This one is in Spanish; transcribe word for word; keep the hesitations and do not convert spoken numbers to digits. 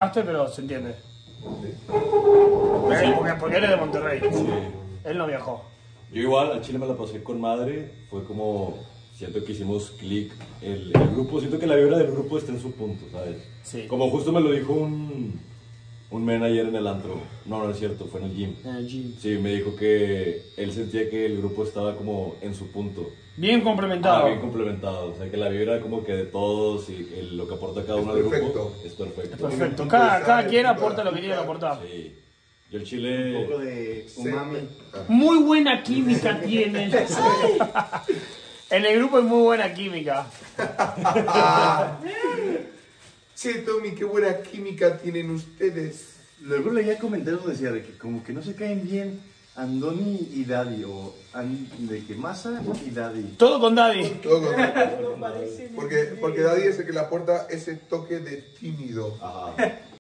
Pero se entiende. Sí. ¿Eh? Porque, porque él es de Monterrey. Sí. Él no viajó. Yo igual, al Chile me la pasé con madre. Fue como, siento que hicimos clic. El, el grupo, siento que la vibra del grupo está en su punto, ¿sabes? Sí. Como justo me lo dijo un, un men ayer en el antro. No, no es cierto, fue en el gym. En el gym. Sí, me dijo que él sentía que el grupo estaba como en su punto. Bien complementado. Ah, bien complementado. O sea, que la vibra como que de todos y el- lo que aporta cada uno al perfecto. grupo es perfecto. Perfecto. Cada, cada quien aporta lo que tiene que aportar. Sí. Yo el Un Chile... poco de umami. Muy buena química tienen. En el grupo hay muy buena química. Che, Tommy, qué buena química tienen ustedes. Luego leía comentarios donde decía de que como que no se caen bien Andoni y Daddy, o An- de que Masa y Daddy. Todo con Daddy. Todo con- porque, porque Daddy es el que le aporta ese toque de tímido. Ajá.